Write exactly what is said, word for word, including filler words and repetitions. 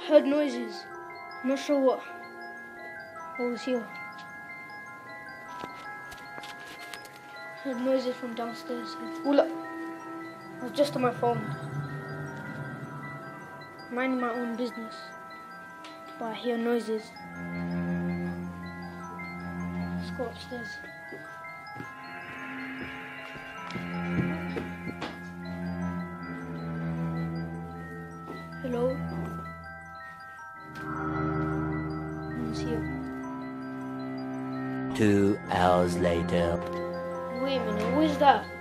heard noises. I'm not sure what, what was here. Heard noises from downstairs. Oh look, I was just on my phone, minding my own business, but I hear noises. Let's go upstairs. Hello? No one's here. Two hours later. Wait a minute, what is that?